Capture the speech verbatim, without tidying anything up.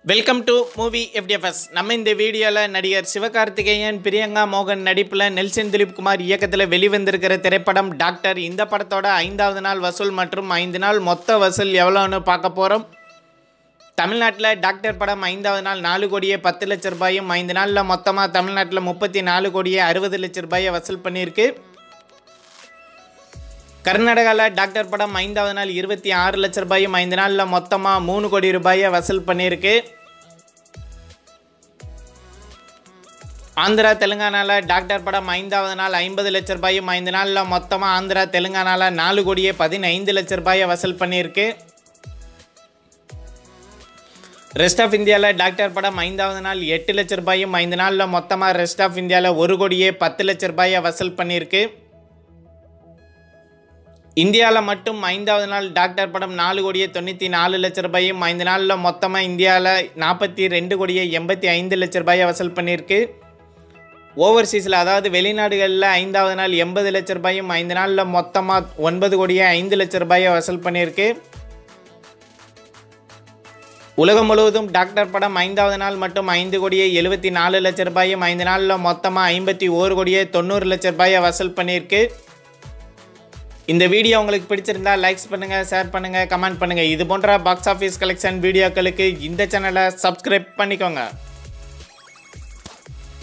Welcome to movie FDFS. நம்ம இந்த வீடியோவில் நடிகர் சிவகார்த்திகேயன், பிரியங்கா மோகன் நடிப்பில் நெல்சன் திலீப் குமார் இயக்கத்தில் வெளிவந்திருக்கிற திரைப்படம் டாக்டர். இந்த படத்தோட ஐந்தாவது நாள் வசூல் மற்றும் ஐந்து நாள் மொத்த வசூல் எவ்வளோன்னு பார்க்க போகிறோம். தமிழ்நாட்டில் டாக்டர் படம் ஐந்தாவது நாள் நாலு கோடியே பத்து லட்ச ரூபாயும், ஐந்து நாளில் மொத்தமாக தமிழ்நாட்டில் முப்பத்தி நாலு கோடியே அறுபது லட்ச ரூபாயை வசூல் பண்ணியிருக்கு. கர்நாடகாவில் டாக்டர் படம் ஐந்தாவது நாள் இருபத்தி ஆறு லட்ச ரூபாயும், ஐந்து நாளில் மொத்தமாக மூணு கோடி ரூபாயை வசூல் பண்ணியிருக்கு. ஆந்திரா தெலுங்கானாவில் டாக்டர் படம் ஐந்தாவது நாள் ஐம்பது லட்ச ரூபாயும், ஐந்து நாளில் மொத்தமாக ஆந்திரா தெலுங்கானாவில் நாலு கோடியே பதினைந்து லட்ச ரூபாயை வசூல் பண்ணியிருக்கு. ரெஸ்ட் ஆஃப் இந்தியாவில் டாக்டர் படம் ஐந்தாவது நாள் எட்டு லட்ச ரூபாயும், ஐந்து நாளில் மொத்தமாக ரெஸ்ட் ஆஃப் இந்தியாவில் ஒரு கோடியே பத்து லட்ச ரூபாயை வசூல் பண்ணியிருக்கு. இந்தியாவில் மட்டும் ஐந்தாவது நாள் டாக்டர் படம் நாலு கோடியே தொண்ணூற்றி நாலு லட்ச ரூபாயும், ஐந்து நாளில் மொத்தமாக இந்தியாவில் நாற்பத்தி ரெண்டு கோடியே எண்பத்தி ஐந்து லட்ச ரூபாயை வசூல் பண்ணியிருக்கு. ஓவர்சீஸில் அதாவது வெளிநாடுகளில் ஐந்தாவது நாள் எண்பது லட்ச ரூபாயும், ஐந்து நாளில் மொத்தமாக ஒன்பது கோடியே ஐந்து லட்ச ரூபாயை வசூல் பண்ணியிருக்கு. உலகம் முழுவதும் டாக்டர் படம் ஐந்தாவது நாள் மட்டும் ஐந்து கோடியே எழுபத்தி நாலு லட்ச ரூபாயும், ஐந்து நாளில் மொத்தமாக ஐம்பத்தி ஓரு கோடியே தொண்ணூறு லட்ச ரூபாயை வசூல் பண்ணியிருக்கு. இந்த வீடியோ உங்களுக்கு பிடிச்சிருந்தா லைக்ஸ் பண்ணுங்கள், ஷேர் பண்ணுங்கள், கமெண்ட் பண்ணுங்கள். இது போன்ற பாக்ஸ் ஆஃபீஸ் கலெக்ஷன் வீடியோக்களுக்கு இந்த சேனலை சப்ஸ்கிரைப் பண்ணிக்கோங்க.